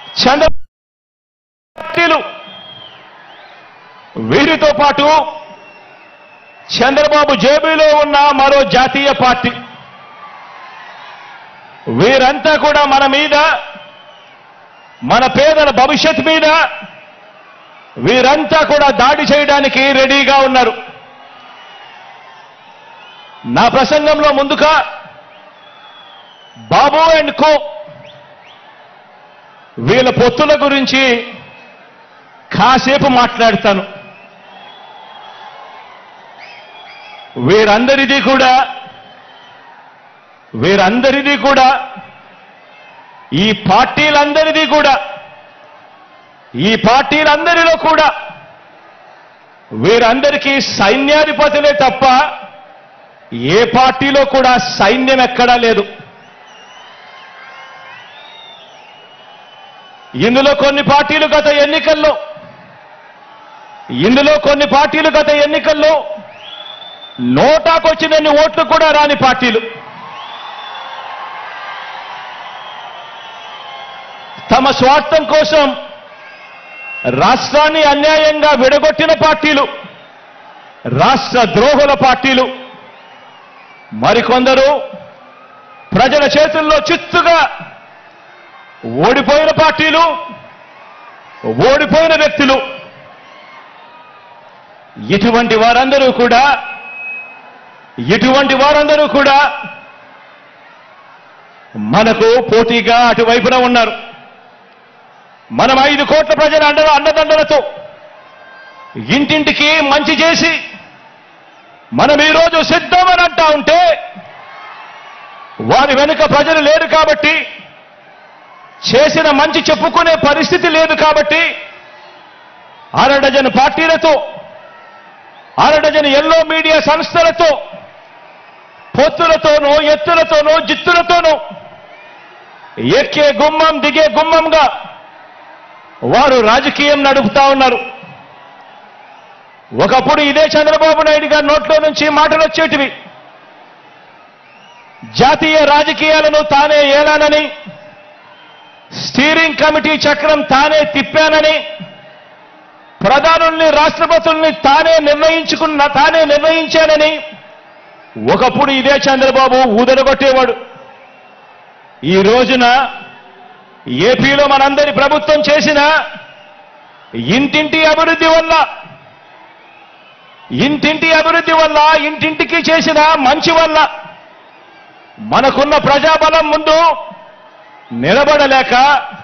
చంద్రబాబు వీరితో పాటు చంద్రబాబు జేబులో ఉన్న మరో జాతీయ పార్టీ వీరంతా కూడా మన మీద, మన పేదల భవిష్యత్ మీద వీరంతా కూడా దాడి చేయడానికి రెడీగా ఉన్నారు. నా ప్రసంగంలో ముందుగా బాబు అండ్ కో వీళ్ళ పొత్తుల గురించి కాసేపు మాట్లాడతాను. వీరందరిది కూడా ఈ పార్టీలందరిలో కూడా వీరందరికీ సైన్యాధిపతులే తప్ప ఏ పార్టీలో కూడా సైన్యం ఎక్కడా లేదు. ఇందులో కొన్ని పార్టీలు గత ఎన్నికల్లో నోటాకొచ్చినన్ని ఓట్లు కూడా రాని పార్టీలు, తమ స్వార్థం కోసం రాష్ట్రాన్ని అన్యాయంగా విడగొట్టిన పార్టీలు, రాష్ట్ర ద్రోహుల పార్టీలు, మరికొందరు ప్రజల చేతుల్లో చిత్తుగా ఓడిపోయిన పార్టీలు, ఓడిపోయిన వ్యక్తులు. ఇటువంటి వారందరూ కూడా మనకు పోటీగా అటువైపున ఉన్నారు. మనం 5 కోట్ల ప్రజల అండదండలతో ఇంటింటికి మంచి చేసి మనం ఈరోజు సిద్ధమని అంటా ఉంటే వారి వెనుక ప్రజలు లేరు కాబట్టి, చేసిన మంచి చెప్పుకునే పరిస్థితి లేదు కాబట్టి, అరడజను పార్టీలతో, అరడజను ఎల్లో మీడియా సంస్థలతో పొత్తులతోనూ, ఎత్తులతోనూ, జిత్తులతోనూ ఎక్కే గుమ్మం దిగే గుమ్మంగా వారు రాజకీయం నడుపుతా ఉన్నారు. ఒకప్పుడు ఇదే చంద్రబాబు నాయుడు గారి నోట్లో నుంచి మాటలు వచ్చేటివి. జాతీయ రాజకీయాలను తానే ఏలానని, స్టీరింగ్ కమిటీ చక్రం తానే తిప్పానని, ప్రధానుల్ని, రాష్ట్రపతుల్ని తానే నిర్ణయించానని ఒకప్పుడు ఇదే చంద్రబాబు ఊదరగొట్టేవాడు. ఈ రోజున ఏపీలో మనందరి ప్రభుత్వం చేసిన ఇంటింటి అభివృద్ధి వల్ల, ఇంటింటికి చేసిన మంచి వల్ల మనకున్న ప్రజాబలం ముందు నిలబడలేక